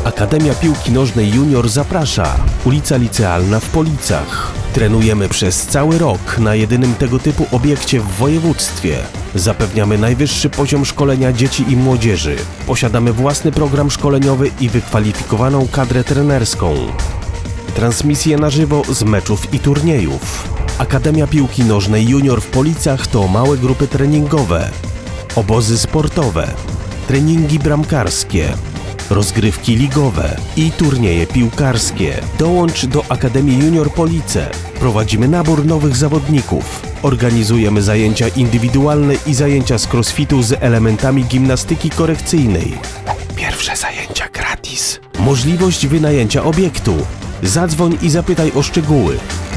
Akademia Piłki Nożnej Junior zaprasza. Ulica Licealna w Policach. Trenujemy przez cały rok na jedynym tego typu obiekcie w województwie. Zapewniamy najwyższy poziom szkolenia dzieci i młodzieży. Posiadamy własny program szkoleniowy i wykwalifikowaną kadrę trenerską. Transmisje na żywo z meczów i turniejów. Akademia Piłki Nożnej Junior w Policach to małe grupy treningowe, obozy sportowe, treningi bramkarskie, rozgrywki ligowe i turnieje piłkarskie. Dołącz do Akademii Junior Police. Prowadzimy nabór nowych zawodników. Organizujemy zajęcia indywidualne i zajęcia z crossfitu z elementami gimnastyki korekcyjnej. Pierwsze zajęcia gratis. Możliwość wynajęcia obiektu. Zadzwoń i zapytaj o szczegóły.